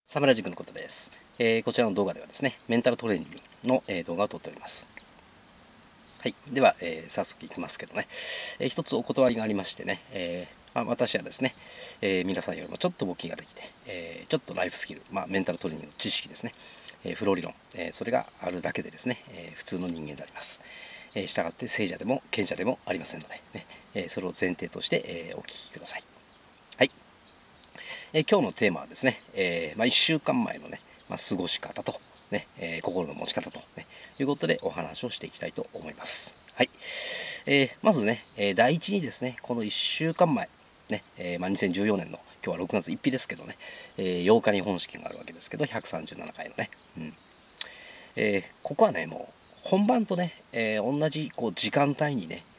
サムライ塾のことです。こちらの動画ではですね、メンタルトレーニングの、動画を撮っております。はい。では、早速いきますけどね、一つお断りがありましてね、私はですね、皆さんよりもちょっと簿記ができて、ちょっとライフスキル、メンタルトレーニングの知識ですね、フロー理論、それがあるだけでですね、普通の人間であります。したがって聖者でも賢者でもありませんので、ね、それを前提として、お聞きください。はい。今日のテーマはですね、1週間前のね、過ごし方と、ね心の持ち方と、いうことでお話をしていきたいと思います。はい。まずね、第一にですね、この1週間前、ね2014年の今日は6月1日ですけどね、8日に本式があるわけですけど、137回のね、ここはね、もう本番とね、同じこう時間帯にね、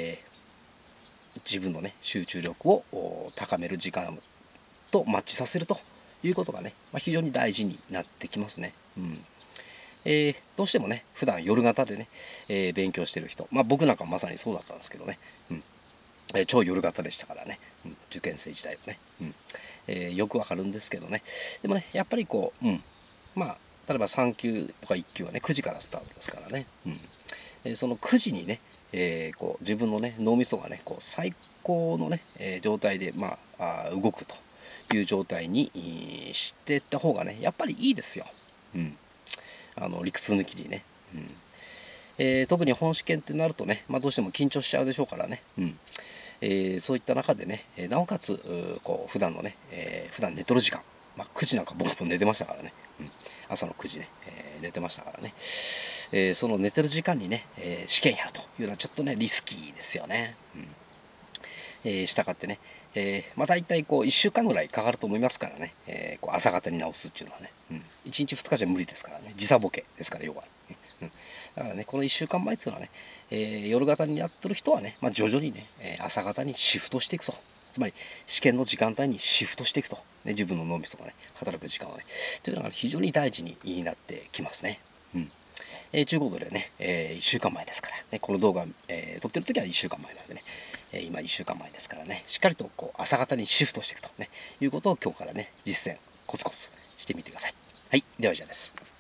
自分のね集中力を高める時間とマッチさせるということがね、非常に大事になってきますね。どうしてもね、普段夜型でね、勉強してる人、僕なんかまさにそうだったんですけどね、超夜型でしたからね、受験生時代はね、よくわかるんですけどね、でもね、やっぱりこう、例えば3級とか1級はね、9時からスタートですからね、その9時にね、こう自分のね脳みそがねこう最高のね、状態で、動くという状態にしていった方がねやっぱりいいですよ、理屈抜きにね、特に本試験ってなるとね、どうしても緊張しちゃうでしょうからね、そういった中でね、なおかつこう普段のね、普段寝とる時間、9時なんか僕も寝てましたからね、朝の9時ね、寝てましたからね、その寝てる時間にね、試験やるというのはちょっとねリスキーですよね。したがってね、大体こう1週間ぐらいかかると思いますからね、こう朝方に直すっていうのはね、1日2日じゃ無理ですからね、時差ボケですから要は、だからねこの1週間前っていうのはね、夜型にやってる人はね、徐々にね、朝方にシフトしていくと、つまり試験の時間帯にシフトしていくと、自分の脳みそがね働く時間をねというのが非常に大事になってきますね。ということでね、1週間前ですから、ね、この動画、撮ってる時は1週間前なんでね、今1週間前ですからね、しっかりとこう朝方にシフトしていくと、いうことを今日からね、実践、コツコツしてみてください。はい、では以上です。